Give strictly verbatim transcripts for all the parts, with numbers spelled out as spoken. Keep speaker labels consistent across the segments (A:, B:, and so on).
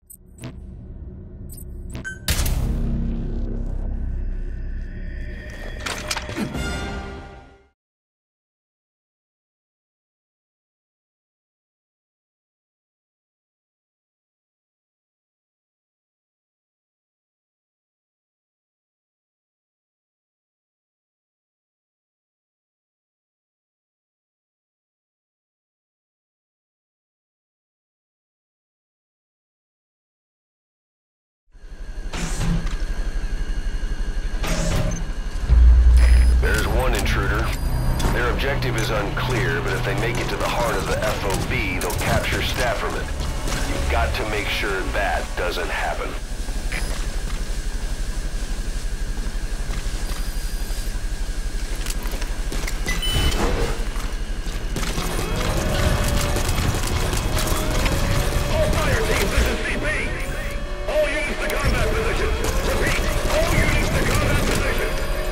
A: Intruder. Their objective is unclear, but if they make it to the heart of the F O B, they'll capture Stafferman. You've got to make sure that doesn't happen.
B: All fire teams, this is C P! All units to combat position! Repeat, all units to combat position!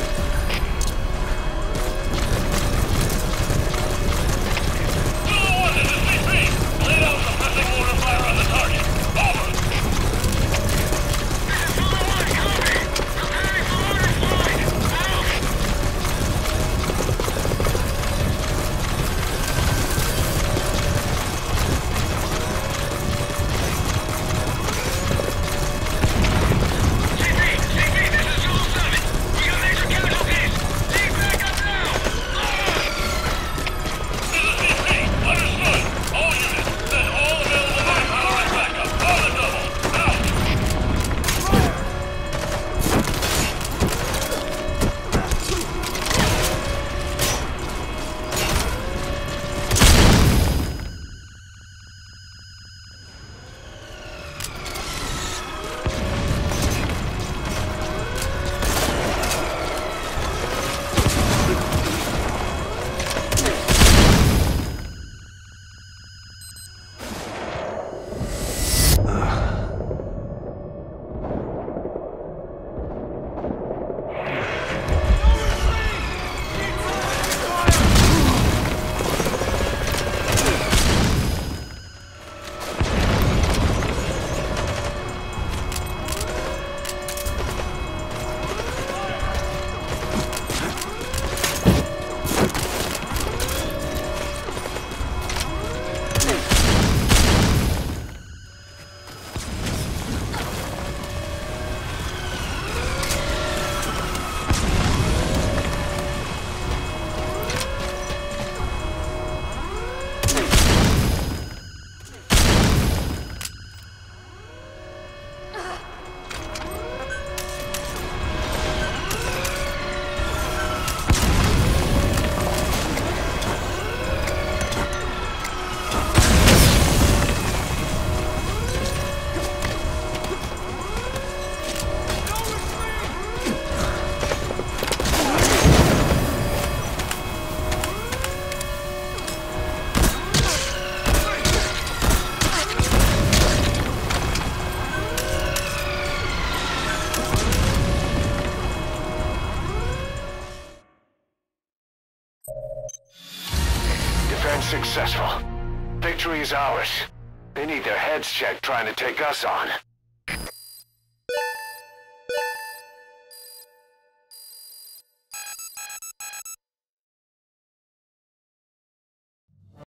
A: Defense successful. Victory is ours. They need their heads checked trying to take us on.